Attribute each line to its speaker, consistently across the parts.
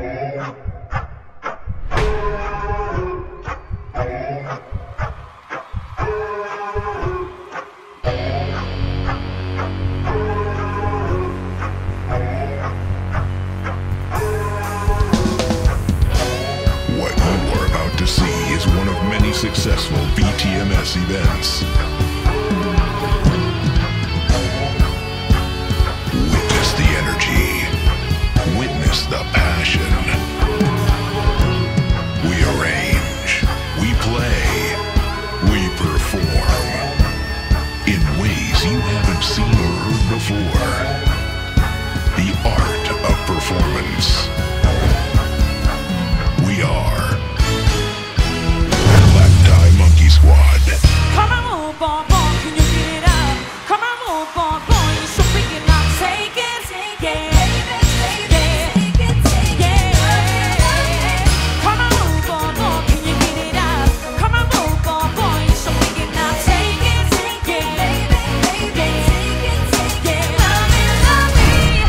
Speaker 1: Successful BTMS events. Witness the energy. Witness the passion. We arrange. We play. We perform. In ways you haven't seen or heard before. The art of performance. We are Squad.
Speaker 2: Come on, move, boy, boy, can you get it up? Come on, move, boy, boy, you're so big and I'll take it, yeah, yeah. Come on, move, boy, boy, can you get it up? Come on, move, boy, boy, you're so big and I'll take it, yeah, yeah. Love me.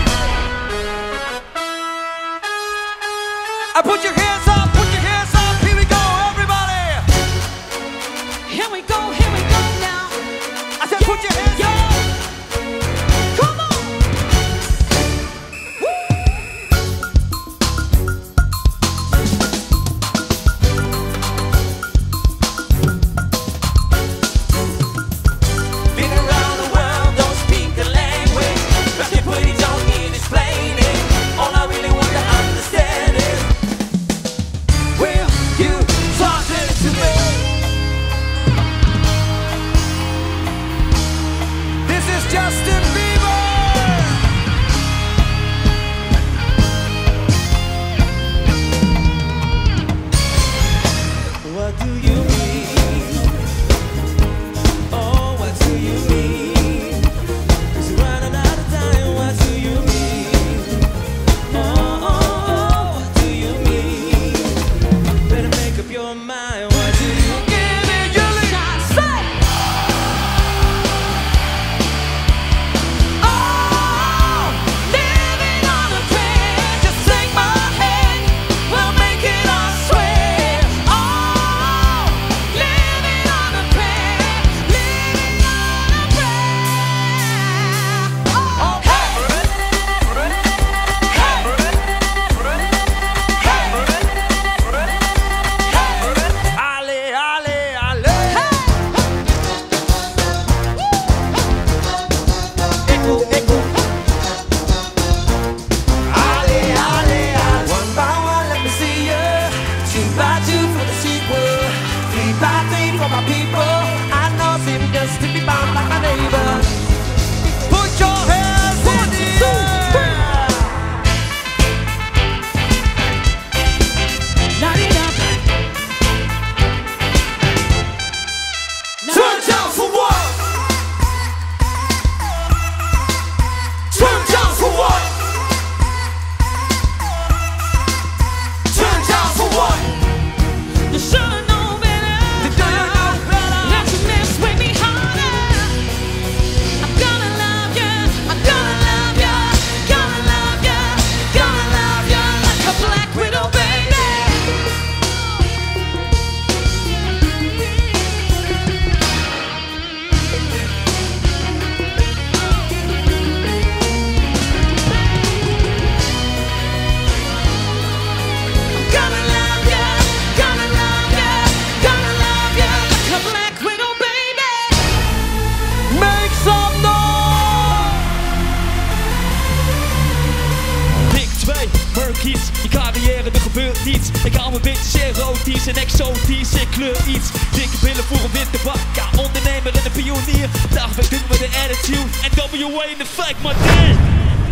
Speaker 2: I put your hands up, here we go, everybody. Here we go now. I said put your hands up. Come on. Been around the world, don't speak the language, but they put it on me and explain it. All I really want to understand is, will you talk to me? Justin Bieber! What do you mean? Oh, what do you mean? 'Cause you're running out of time, what do you mean? Oh, what do you mean? Better make up your mind, what do you mean?
Speaker 3: Je carrière, er gebeurt niets. Ik hou mijn bitches erotisch en exotisch. Ik kleur iets. Dikke billen voor een witte bak. Ja, ondernemer en een pionier. Dagwerk doen we de attitude. En WA in de fact, maar